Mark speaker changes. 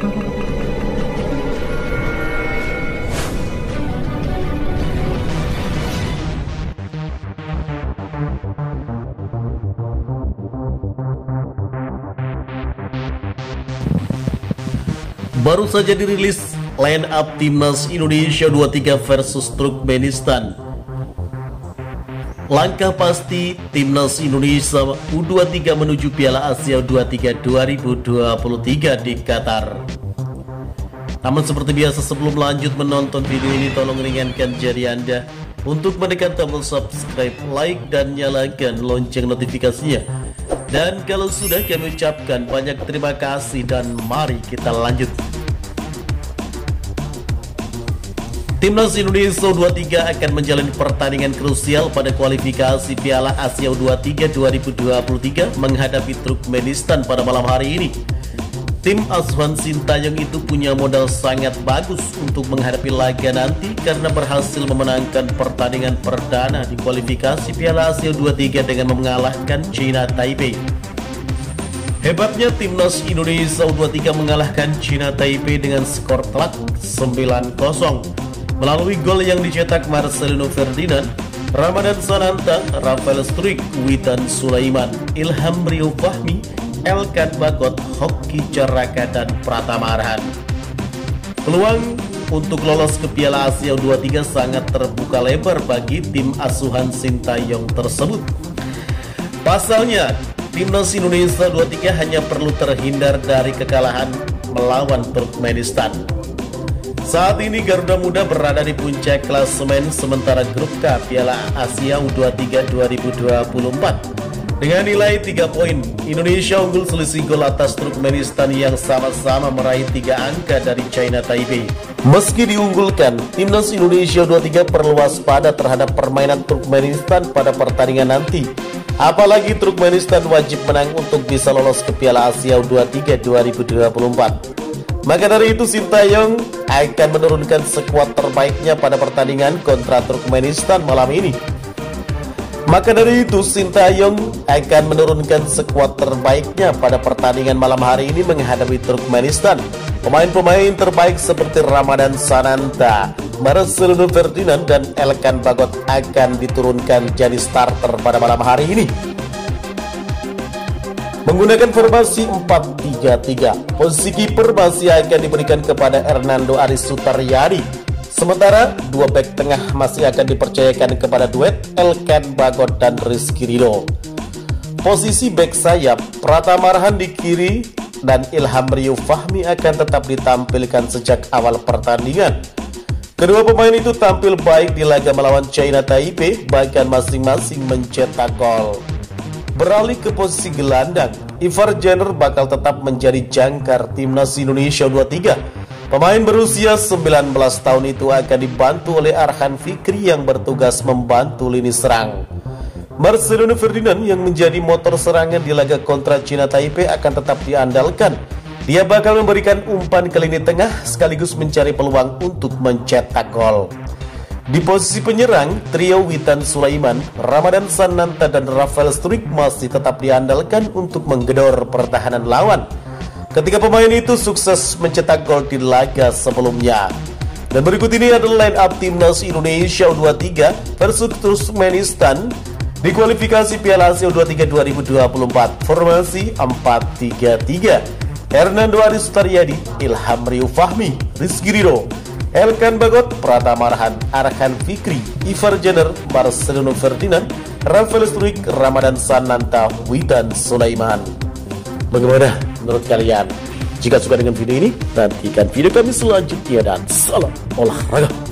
Speaker 1: Baru saja dirilis line up Timnas Indonesia 23 versus Turkmenistan. Langkah pasti Timnas Indonesia U23 menuju Piala Asia U23 2023 di Qatar. Namun seperti biasa, sebelum lanjut menonton video ini, tolong ringankan jari Anda untuk menekan tombol subscribe, like, dan nyalakan lonceng notifikasinya. Dan kalau sudah, kami ucapkan banyak terima kasih dan mari kita lanjut. Timnas Indonesia U23 akan menjalani pertandingan krusial pada kualifikasi Piala Asia U23 2023 menghadapi Turkmenistan pada malam hari ini. Tim asuhan Sintayong itu punya modal sangat bagus untuk menghadapi laga nanti karena berhasil memenangkan pertandingan perdana di kualifikasi Piala Asia U23 dengan mengalahkan China Taipei. Hebatnya Timnas Indonesia U23 mengalahkan China Taipei dengan skor telak 9-0 melalui gol yang dicetak Marcelino Ferdinand, Ramadan Sananta, Rafael Struijk, Witan Sulaiman, Ilham Rio Fahmi, Elkan Bagot, Hoki Caraka, dan Pratama Arhan. Peluang untuk lolos ke Piala Asia U23 sangat terbuka lebar bagi tim asuhan Sintayong tersebut. Pasalnya, Timnas Indonesia U23 hanya perlu terhindar dari kekalahan melawan Turkmenistan. Saat ini Garuda Muda berada di puncak klasemen sementara grup K Piala Asia U23 2024. Dengan nilai 3 poin, Indonesia unggul selisih gol atas Turkmenistan yang sama-sama meraih 3 angka dari China Taipei. Meski diunggulkan, Timnas Indonesia U23 perlu waspada terhadap permainan Turkmenistan pada pertandingan nanti. Apalagi Turkmenistan wajib menang untuk bisa lolos ke Piala Asia U23 2024. Maka dari itu Sintayong akan menurunkan skuad terbaiknya pada pertandingan kontra Turkmenistan malam ini. Malam hari ini menghadapi Turkmenistan. Pemain-pemain terbaik seperti Ramadan Sananta, Marcelino Ferdinand, dan Elkan Bagot akan diturunkan jadi starter pada malam hari ini. Menggunakan formasi 4-3-3, posisi kiper masih akan diberikan kepada Hernando Aris Sutaryadi. Sementara dua bek tengah masih akan dipercayakan kepada duet Elkan Bagot dan Rizky Ridho. Posisi bek sayap Pratama Arhan di kiri dan Ilham Rio Fahmi akan tetap ditampilkan sejak awal pertandingan. Kedua pemain itu tampil baik di laga melawan China Taipei, bahkan masing-masing mencetak gol. Beralih ke posisi gelandang, Ivar Jenner bakal tetap menjadi jangkar Timnas Indonesia U23. Pemain berusia 19 tahun itu akan dibantu oleh Arhan Fikri yang bertugas membantu lini serang. Marcelino Ferdinand yang menjadi motor serangan di laga kontra China Taipei akan tetap diandalkan. Dia bakal memberikan umpan ke lini tengah sekaligus mencari peluang untuk mencetak gol. Di posisi penyerang, trio Witan Sulaiman, Ramadan Sananta, dan Rafael Struijk masih tetap diandalkan untuk menggedor pertahanan lawan. Ketiga pemain itu sukses mencetak gol di laga sebelumnya. Dan berikut ini adalah line up Timnas Indonesia U23 versus Turkmenistan di kualifikasi Piala Asia U23 2024. Formasi 4-3-3. Hernando Aris Sutaryadi, Ilham Rio Fahmi, Rizky Ridho, Elkan Bagot, Pratama Arhan, Arhan Fikri, Ivar Jenner, Marcelino Ferdinand, Rafael Struijk, Ramadan Sananta, Witan Sulaiman. Bagaimana menurut kalian? Jika suka dengan video ini, nantikan video kami selanjutnya dan salam olahraga.